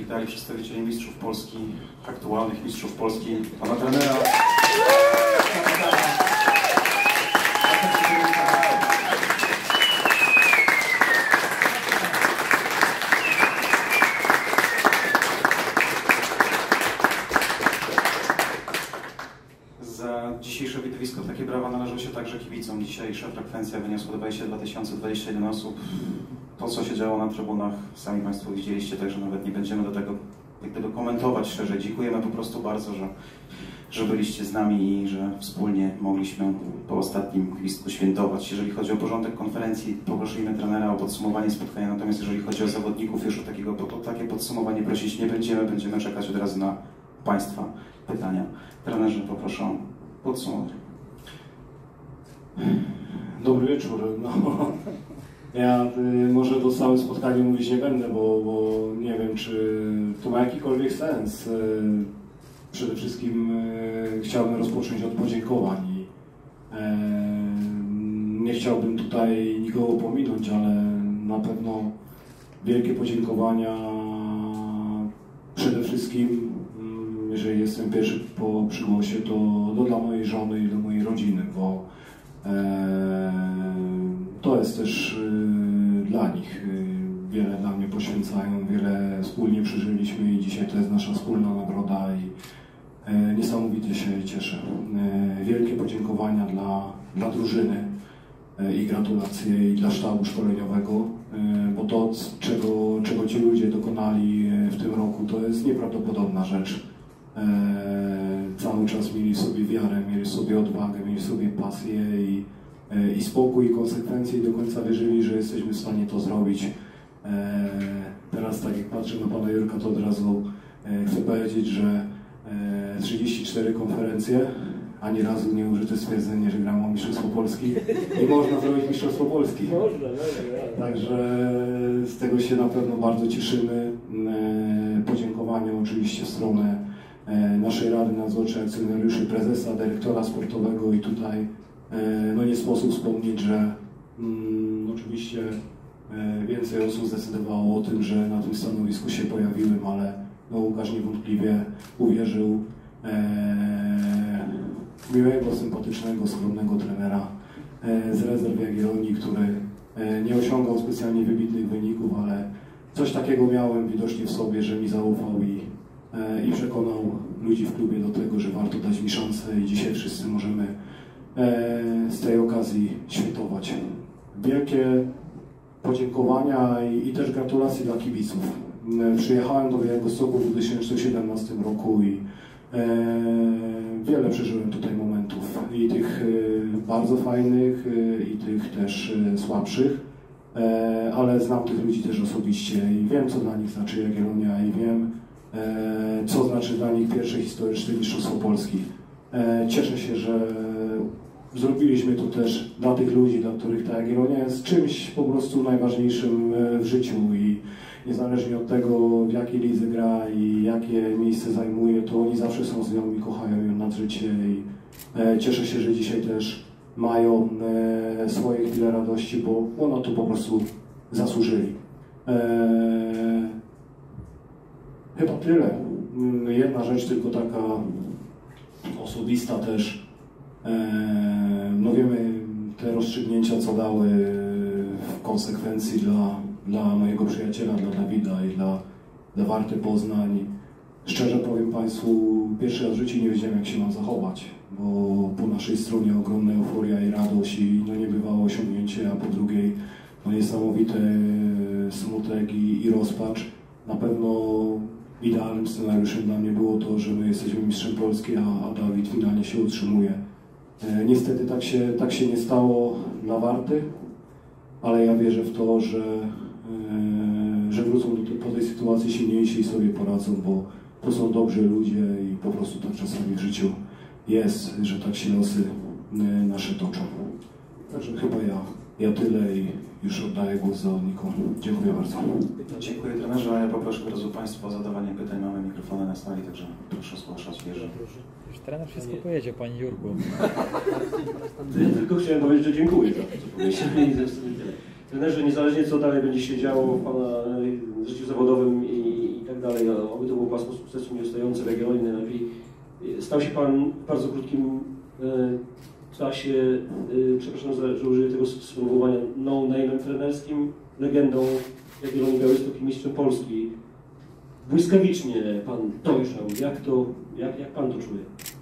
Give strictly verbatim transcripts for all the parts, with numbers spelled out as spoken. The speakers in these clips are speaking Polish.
powitali przedstawicieli mistrzów Polski, aktualnych mistrzów Polski, pana trenera. Za dzisiejsze widowisko takie brawa należą się także kibicom. Dzisiejsza frekwencja wyniosła dwadzieścia dwa tysiące dwadzieścia jeden osób. To, co się działo na trybunach, sami Państwo widzieliście, także nawet nie będziemy do tego jak gdyby komentować szerzej. Dziękujemy po prostu bardzo, że, że byliście z nami i że wspólnie mogliśmy po ostatnim gwizdku świętować. Jeżeli chodzi o porządek konferencji, poprosimy trenera o podsumowanie spotkania, natomiast jeżeli chodzi o zawodników, już o, takiego, o takie podsumowanie prosić nie będziemy, będziemy czekać od razu na Państwa pytania. Trenerzy, poproszę o podsumowanie. Dobry wieczór. No, ja y, może do całym spotkaniu mówić nie będę, bo, bo nie wiem, czy to ma jakikolwiek sens. Y, przede wszystkim y, chciałbym rozpocząć od podziękowań i y, nie chciałbym tutaj nikogo pominąć, ale na pewno wielkie podziękowania przede wszystkim, y, jeżeli jestem pierwszy po przygłosie, to, to dla mojej żony i dla mojej rodziny, bo to jest też dla nich, wiele dla mnie poświęcają, wiele wspólnie przeżyliśmy i dzisiaj to jest nasza wspólna nagroda i niesamowicie się cieszę. Wielkie podziękowania dla, dla drużyny i gratulacje i dla sztabu szkoleniowego, bo to, czego, czego ci ludzie dokonali w tym roku, to jest nieprawdopodobna rzecz. Cały czas mieli w sobie wiarę, mieli w sobie odwagę, mieli w sobie pasję i, i spokój, i konsekwencje i do końca wierzyli, że jesteśmy w stanie to zrobić. Teraz tak jak patrzę na pana Jurka, to od razu chcę powiedzieć, że trzydzieści cztery konferencje, ani razu nie użyte stwierdzenie, że gramy o Mistrzostwo Polski i można zrobić Mistrzostwo Polski. Także z tego się na pewno bardzo cieszymy. Podziękowania oczywiście w stronę naszej Rady Nadzorczej, akcjonariuszy, prezesa, dyrektora sportowego i tutaj no nie sposób wspomnieć, że mm, oczywiście więcej osób zdecydowało o tym, że na tym stanowisku się pojawiłem, ale no Łukasz niewątpliwie uwierzył e, miłego, sympatycznego, skromnego trenera e, z rezerw Jagiellonii, który e, nie osiągał specjalnie wybitnych wyników, ale coś takiego miałem widocznie w sobie, że mi zaufał i i przekonał ludzi w klubie do tego, że warto dać mi szansę i dzisiaj wszyscy możemy z tej okazji świętować. Wielkie podziękowania i, i też gratulacje dla kibiców. Przyjechałem do Białegostoku w dwa tysiące siedemnastym roku i e, wiele przeżyłem tutaj momentów i tych e, bardzo fajnych e, i tych też e, słabszych, e, ale znam tych ludzi też osobiście i wiem, co dla nich znaczy Jagiellonia i wiem, co znaczy dla nich pierwsze historyczne Mistrzostwo Polski. Cieszę się, że zrobiliśmy to też dla tych ludzi, dla których ta Jagiellonia jest czymś po prostu najważniejszym w życiu i niezależnie od tego, w jakiej lidze gra i jakie miejsce zajmuje, to oni zawsze są z nią i kochają ją nad życie i cieszę się, że dzisiaj też mają swoje chwile radości, bo ono to po prostu zasłużyli. Chyba tyle. Jedna rzecz tylko taka osobista też. No wiemy te rozstrzygnięcia, co dały w konsekwencji dla, dla mojego przyjaciela, dla Dawida i dla, dla Warty Poznań. Szczerze powiem Państwu, pierwszy raz w życiu nie wiedziałem, jak się mam zachować, bo po naszej stronie ogromna euforia i radość i no niebywałe osiągnięcie, a po drugiej no niesamowity smutek i, i rozpacz. Na pewno idealnym scenariuszem dla mnie było to, że my jesteśmy mistrzem Polski, a, a Dawid finalnie się utrzymuje. E, niestety tak się, tak się nie stało dla Warty, ale ja wierzę w to, że, e, że wrócą do, po tej sytuacji silniejsi i sobie poradzą, bo to są dobrzy ludzie i po prostu tak czasami w życiu jest, że tak się losy e, nasze toczą. Także chyba ja, ja tyle i już oddaję głos zawodnikom. Dziękuję bardzo. Dziękuję trenerze, a ja poproszę od razu Państwa o zadawanie pytań. Mamy mikrofony na sali, także proszę zgłaszać. Wierzę. Już trener wszystko powiedział, Panie Jurku. Ja tylko chciałem powiedzieć, że dziękuję za to, co powiedzieliście. Trenerze, niezależnie co dalej będzie się działo w Pana życiu zawodowym i, i tak tak dalej, no, aby to było pasmo sukcesu nieustające, regionalnie najlepiej. Stał się Pan w bardzo krótkim e, czasie, e, przepraszam, że, że użyję tego sformułowania, no-name'em trenerskim, legendą Jagiellonii Białystok i mistrzem Polski. Błyskawicznie Pan dojrzał. Jak to, jak, jak Pan to czuje?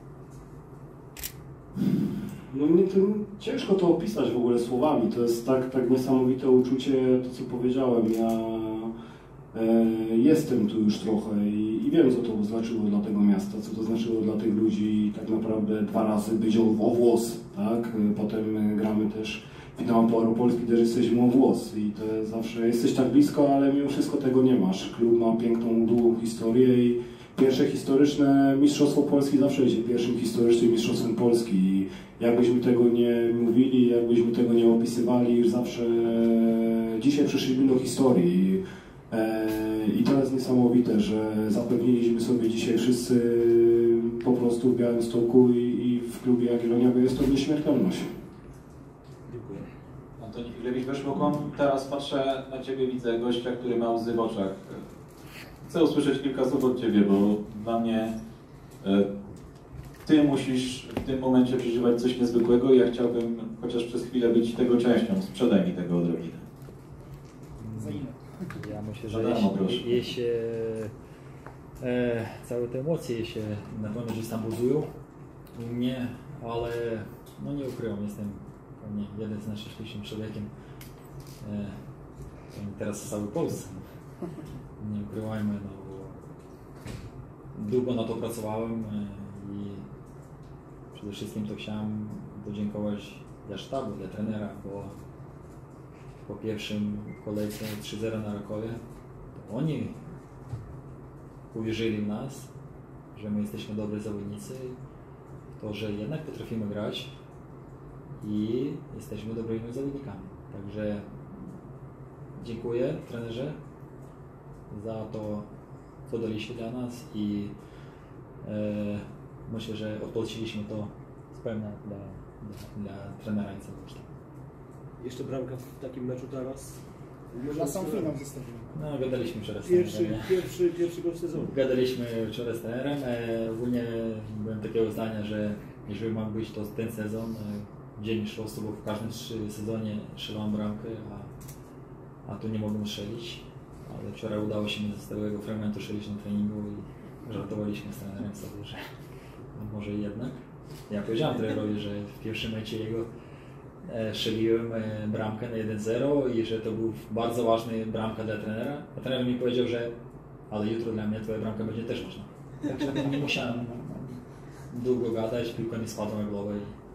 No mnie to ciężko to opisać w ogóle słowami. To jest tak, tak niesamowite uczucie, to co powiedziałem. Ja e, jestem tu już trochę i, i wiem, co to znaczyło dla tego miasta, co to znaczyło dla tych ludzi. Tak naprawdę dwa razy być o, o włos, tak? Potem gramy też finał Pucharu Polski, też jesteśmy o włos i to zawsze jesteś tak blisko, ale mimo wszystko tego nie masz. Klub ma piękną, długą historię i pierwsze historyczne Mistrzostwo Polski zawsze będzie pierwszym historycznym Mistrzostwem Polski i jakbyśmy tego nie mówili, jakbyśmy tego nie opisywali, zawsze dzisiaj przeszliśmy do historii i to jest niesamowite, że zapewniliśmy sobie dzisiaj wszyscy po prostu w Białymstoku i w klubie Jagiellonia Białystok nieśmiertelność. Dziękuję. Antoni Filewicz, Weszłokom. Teraz patrzę na Ciebie, widzę gościa, który ma łzy w oczach. Chcę usłyszeć kilka słów od Ciebie, bo dla mnie e, Ty musisz w tym momencie przeżywać coś niezwykłego i ja chciałbym chociaż przez chwilę być tego częścią. Sprzedaj mi tego odrobinę. Za ile? Ja myślę, Za że darmo, jeśli, jeśli e, całe te emocje się na pewno gdzieś tam buzują u mnie, ale no nie ukrywam, jestem pewnie jeden z najszczęśliwszym człowiekiem e, teraz w całej Polsce. Nie ukrywajmy, no bo długo na to pracowałem e, i przede wszystkim to chciałem podziękować dla sztabu, dla trenera, bo po pierwszym kolejce trzy zero na Rakowie to oni uwierzyli w nas, że my jesteśmy dobrzy zawodnicy, to, że jednak potrafimy grać i jesteśmy dobrymi zawodnikami. Także dziękuję trenerze za to, co daliście dla nas i e, myślę, że odpowiedzieliśmy to spełna dla, dla, dla trenera i całego sztabu. Jeszcze bramka w takim meczu teraz? Na sam finał zostawiłem. No, gadaliśmy wczoraj z Pierwszy, trenerem. pierwszy, pierwszy gol w sezonie. Gadaliśmy wczoraj z trenerem. E, ogólnie byłem takiego zdania, że jeżeli ma być to ten sezon, e, dzień mistrzostwa, bo w każdym sezonie strzelam bramkę, a, a tu nie mogłem strzelić. Ale wczoraj udało się mi ze stałego fragmentu strzelić na treningu i żartowaliśmy z trenerem sobie, że może jednak. Ja powiedziałem trenerowi, że w pierwszym meczu jego e, strzeliłem e, bramkę na jeden zero i że to był bardzo ważny bramka dla trenera. A trener mi powiedział, że ale jutro dla mnie twoja bramka będzie też ważna. Także nie musiałem długo gadać, piłka mi spadła na głowę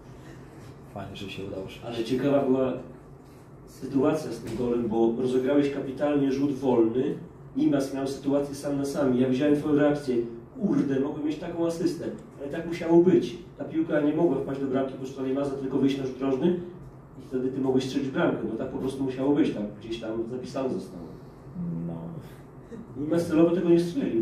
i fajnie, że się udało. Ale ciekawa była sytuacja z tym golem, bo rozegrałeś kapitalnie rzut wolny, Imas miał sytuację sam na sam. Ja widziałem twoją reakcję. Kurde, mogłem mieć taką asystę, ale tak musiało być. Ta piłka nie mogła wpaść do bramki po stronie Imaza, tylko wyjść na rzut rożny i wtedy ty mogłeś strzelić bramkę. No tak po prostu musiało być, tak gdzieś tam zapisane zostało. No. Imas celowo tego nie strzelił.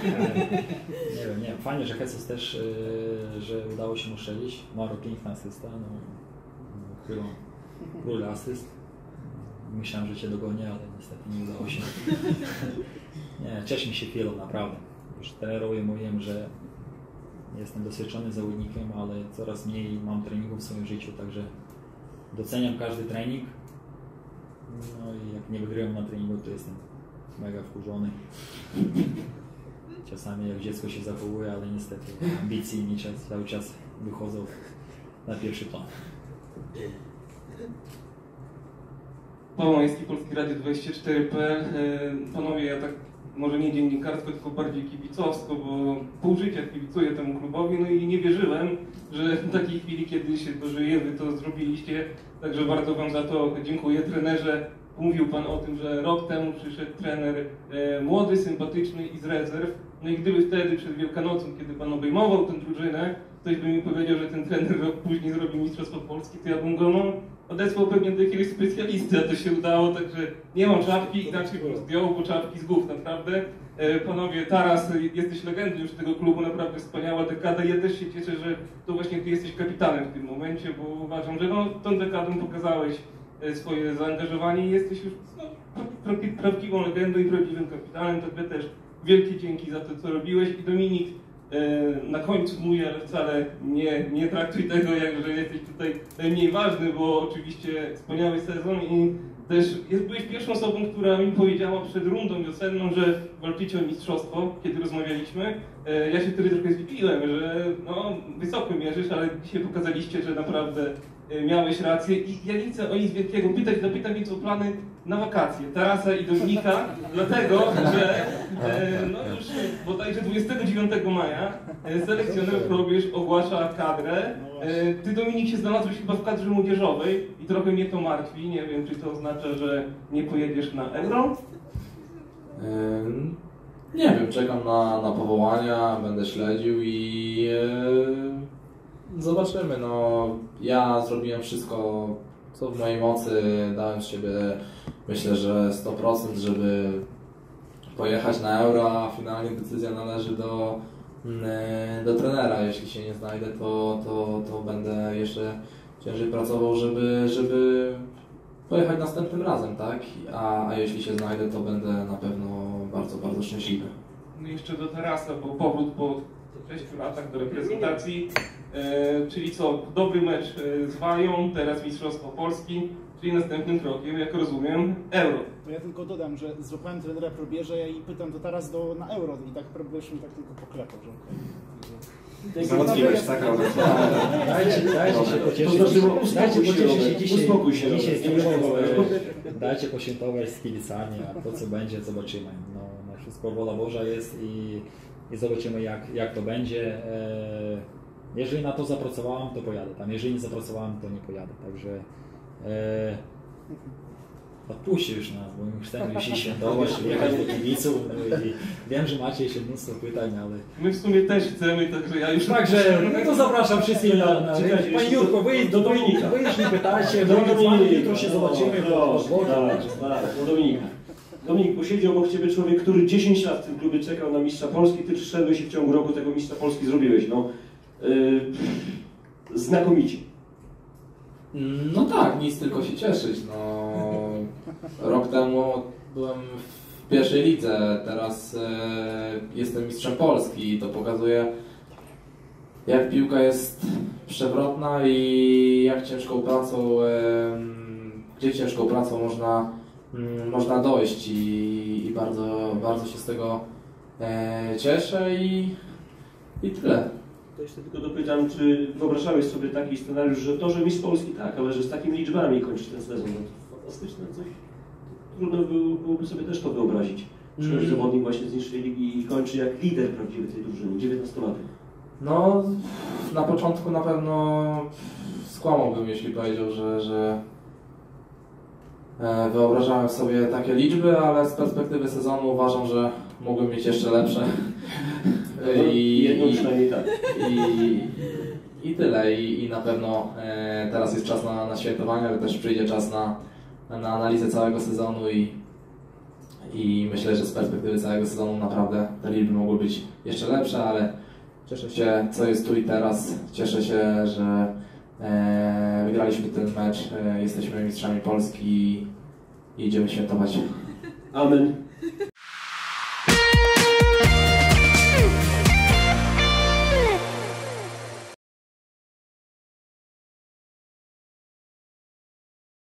Nie wiem, nie. Fajnie, że Jesus też, yy, że udało się mu strzelić. Maro piękna asysta, no, chyba król asyst. Myślałem, że cię dogonię, ale niestety nie udało się. Nie, cieszę mi się chwilą, naprawdę. Już trenerowi mówiłem, że jestem doświadczony zawodnikiem, ale coraz mniej mam treningów w swoim życiu, także doceniam każdy trening. No i jak nie wygrywam na treningu, to jestem mega wkurzony. Czasami jak dziecko się zachowuje, ale niestety ambicje mi cały czas wychodzą na pierwszy plan. Paweł Majewski, Polskie Radio dwadzieścia cztery kropka p l. Panowie, ja tak może nie dziennikarsko, tylko bardziej kibicowsko, bo pół życia kibicuję temu klubowi, no i nie wierzyłem, że w takiej chwili, kiedy się dożyje, wy to zrobiliście. Także bardzo wam za to dziękuję. Trenerze, mówił pan o tym, że rok temu przyszedł trener e, młody, sympatyczny i z rezerw. No i gdyby wtedy przed Wielkanocą, kiedy pan obejmował tę drużynę, ktoś by mi powiedział, że ten trener rok później zrobi Mistrzostwo Polski, to ja bym go no, odesłał pewnie do jakiegoś specjalisty, a to się udało, także nie mam czapki, inaczej bym zdjął, bo czapki z głów, naprawdę. E, panowie, Taras, jesteś legendą już tego klubu, naprawdę wspaniała dekada. Ja też się cieszę, że to właśnie ty jesteś kapitanem w tym momencie, bo uważam, że no, tą dekadą pokazałeś swoje zaangażowanie i jesteś już no, prawdziwą legendą i prawdziwym kapitanem, to wy też wielkie dzięki za to, co robiłeś. I Dominik, na końcu mój, ale wcale nie, nie traktuj tego, jak że jesteś tutaj najmniej ważny, bo oczywiście wspaniały sezon i też jest, byłeś pierwszą osobą, która mi powiedziała przed rundą wiosenną, że walczycie o mistrzostwo, kiedy rozmawialiśmy. Ja się wtedy trochę zdziwiłem, że no, wysoko mierzysz, ale dzisiaj pokazaliście, że naprawdę miałeś rację i ja nie chcę o nic wielkiego pytać, zapytam więc o plany na wakacje, Tarasa i Dominika, dlatego, że no już bodajże dwudziestego dziewiątego maja selekcjoner Probierz ogłasza kadrę. Ty, Dominik, się znalazłeś chyba w kadrze młodzieżowej i trochę mnie to martwi, nie wiem, czy to oznacza, że nie pojedziesz na Euro? Ym, nie wiem, czekam na, na powołania, będę śledził i yy, zobaczymy. No, ja zrobiłem wszystko, co w mojej mocy, dałem z siebie, myślę, że sto procent, żeby pojechać na Euro, a finalnie decyzja należy do, do trenera. Jeśli się nie znajdę, to, to, to będę jeszcze ciężej pracował, żeby, żeby pojechać następnym razem, tak? A, a jeśli się znajdę, to będę na pewno bardzo, bardzo szczęśliwy. No i jeszcze do Tarasa, bo powrót po sześciu latach do reprezentacji, e, czyli co, dobry mecz z Wają, teraz Mistrzostwo Polski, czyli następnym krokiem, jak rozumiem, Euro. To ja tylko dodam, że złapałem trenera Probierza i pytam to teraz do, na Euro i tak Probierz mi tak tylko poklepał, że okej. Załatwiłeś, tak? Dajcie, dajcie się pocieszyć. To znaczyło, Dajcie uspokój się, pocieszyć się Robert, dzisiaj. uspokój się, Dzisiaj z Robert. piłką, dajcie poświętować z kibicami, a to co będzie, zobaczymy. No, no wszystko wola Boża jest i, i zobaczymy jak, jak to będzie. E, jeżeli na to zapracowałem, to pojadę tam. Jeżeli nie zapracowałem, to nie pojadę. Także e, odpuśćcie już nas, bo my chcemy już się świętować, jechać do kibiców. No i wiem, że macie jeszcze mnóstwo pytań, ale... My w sumie też chcemy, także ja już... Także, no to zapraszam wszystkich na... na Czekajcie, Panie Jurko, wy do Dominika. Wy już nie pytajcie, Do bo Dominika. jutro się zobaczymy. No, bo- bo- tak, tak, do Dominika. Dominik, posiedzi obok Ciebie człowiek, który dziesięć lat w tym klubie czekał na mistrza Polski, Ty przyszedłeś i w ciągu roku tego mistrza Polski zrobiłeś. No, yy, znakomicie. No tak, nic tylko się cieszyć. No, rok temu byłem w pierwszej lidze, teraz e, jestem mistrzem Polski i to pokazuje, jak piłka jest przewrotna i jak ciężką pracą, e, gdzie ciężką pracą można, m, można dojść i, i bardzo, bardzo się z tego e, cieszę i, i tyle. To jeszcze tylko dopytam, czy wyobrażałeś sobie taki scenariusz, że to, że mistrz Polski tak, ale że z takimi liczbami kończysz ten sezon, no to fantastyczne coś. Trudno było, byłoby sobie też to wyobrazić. Przychodzi Mm. zawodnik właśnie z niższej ligi i kończy jak lider prawdziwy tej drużyny, dziewiętnastolatek. No, na początku na pewno skłamałbym, jeśli powiedział, że, że e, wyobrażałem sobie takie liczby, ale z perspektywy sezonu uważam, że mógłbym mieć jeszcze lepsze. I, Jedną i, przynajmniej tak. i, i tyle. I, i na pewno e, teraz jest czas na, na świętowanie, ale też przyjdzie czas na, na analizę całego sezonu i, i myślę, że z perspektywy całego sezonu naprawdę te liczby mogły być jeszcze lepsze, ale cieszę się, co jest tu i teraz. Cieszę się, że e, wygraliśmy ten mecz, e, jesteśmy mistrzami Polski i idziemy świętować. Amen.